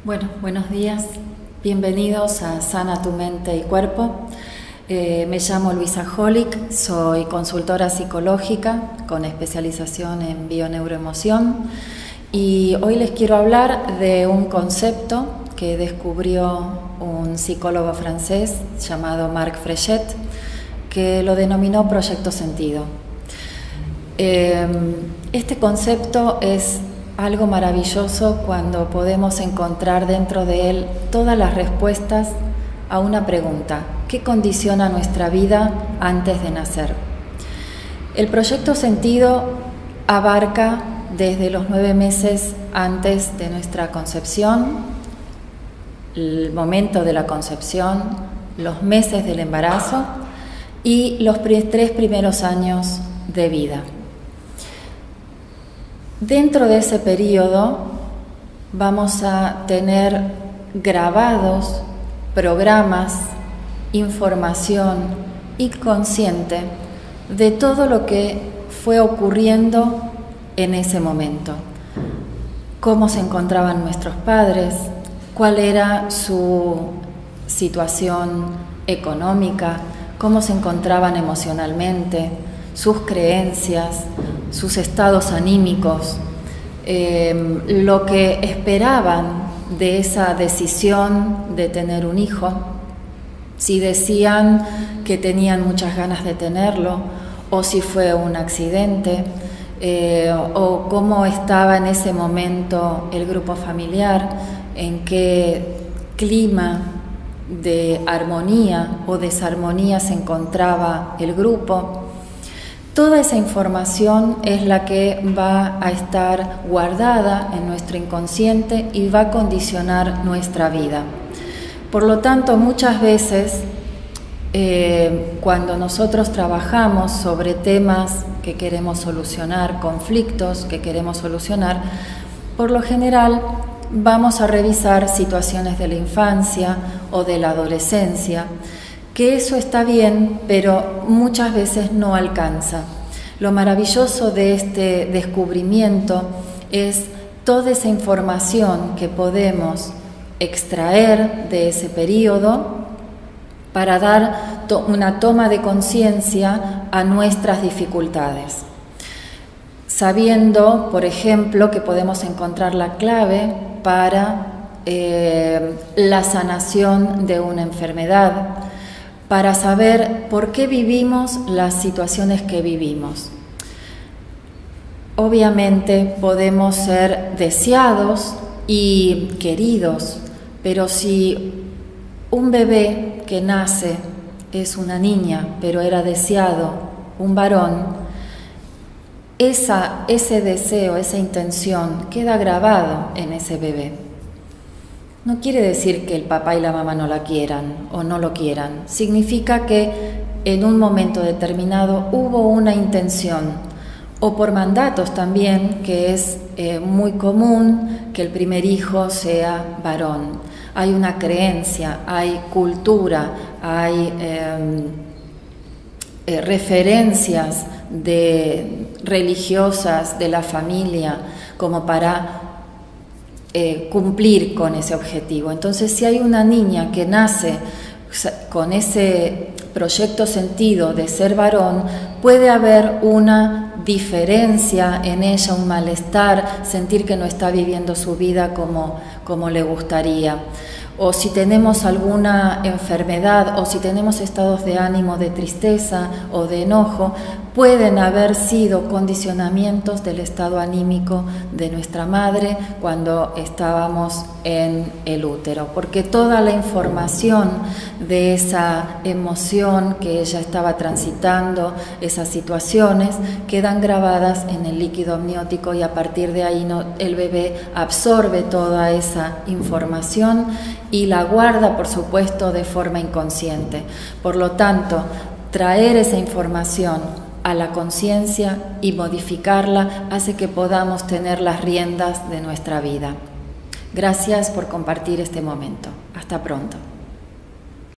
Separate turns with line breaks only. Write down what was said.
Bueno, buenos días. Bienvenidos a Sana tu mente y cuerpo. Me llamo Luisa Holick, soy consultora psicológica con especialización en bioneuroemoción y hoy les quiero hablar de un concepto que descubrió un psicólogo francés llamado Marc Fréchet, que lo denominó proyecto sentido. Este concepto es algo maravilloso cuando podemos encontrar dentro de él todas las respuestas a una pregunta: ¿qué condiciona nuestra vida antes de nacer? El proyecto sentido abarca desde los 9 meses antes de nuestra concepción, el momento de la concepción, los meses del embarazo y los 3 primeros años de vida. Dentro de ese periodo vamos a tener grabados programas, información inconsciente de todo lo que fue ocurriendo en ese momento. Cómo se encontraban nuestros padres, cuál era su situación económica, cómo se encontraban emocionalmente, sus creencias, sus estados anímicos, lo que esperaban de esa decisión de tener un hijo, si decían que tenían muchas ganas de tenerlo, o si fue un accidente, o cómo estaba en ese momento el grupo familiar, en qué clima de armonía o desarmonía se encontraba el grupo. Toda esa información es la que va a estar guardada en nuestro inconsciente y va a condicionar nuestra vida. Por lo tanto, muchas veces cuando nosotros trabajamos sobre temas que queremos solucionar, conflictos que queremos solucionar, por lo general vamos a revisar situaciones de la infancia o de la adolescencia, que eso está bien, pero muchas veces no alcanza. Lo maravilloso de este descubrimiento es toda esa información que podemos extraer de ese periodo para dar una toma de conciencia a nuestras dificultades. Sabiendo, por ejemplo, que podemos encontrar la clave para la sanación de una enfermedad, para saber por qué vivimos las situaciones que vivimos. Obviamente podemos ser deseados y queridos, pero si un bebé que nace es una niña, pero era deseado un varón, ese deseo, esa intención queda grabado en ese bebé. No quiere decir que el papá y la mamá no la quieran o no lo quieran. Significa que en un momento determinado hubo una intención, o por mandatos también, que es muy común que el primer hijo sea varón. Hay una creencia, hay cultura, hay referencias religiosas de la familia como para cumplir con ese objetivo. Entonces, si hay una niña que nace con ese proyecto sentido de ser varón, puede haber una diferencia en ella, un malestar, sentir que no está viviendo su vida como le gustaría. O si tenemos alguna enfermedad, o si tenemos estados de ánimo, de tristeza o de enojo, pueden haber sido condicionamientos del estado anímico de nuestra madre cuando estábamos en el útero, porque toda la información de esa emoción que ella estaba transitando, esas situaciones, quedan grabadas en el líquido amniótico y a partir de ahí el bebé absorbe toda esa información y la guarda, por supuesto, de forma inconsciente. Por lo tanto, traer esa información a la conciencia y modificarla hace que podamos tener las riendas de nuestra vida. Gracias por compartir este momento. Hasta pronto.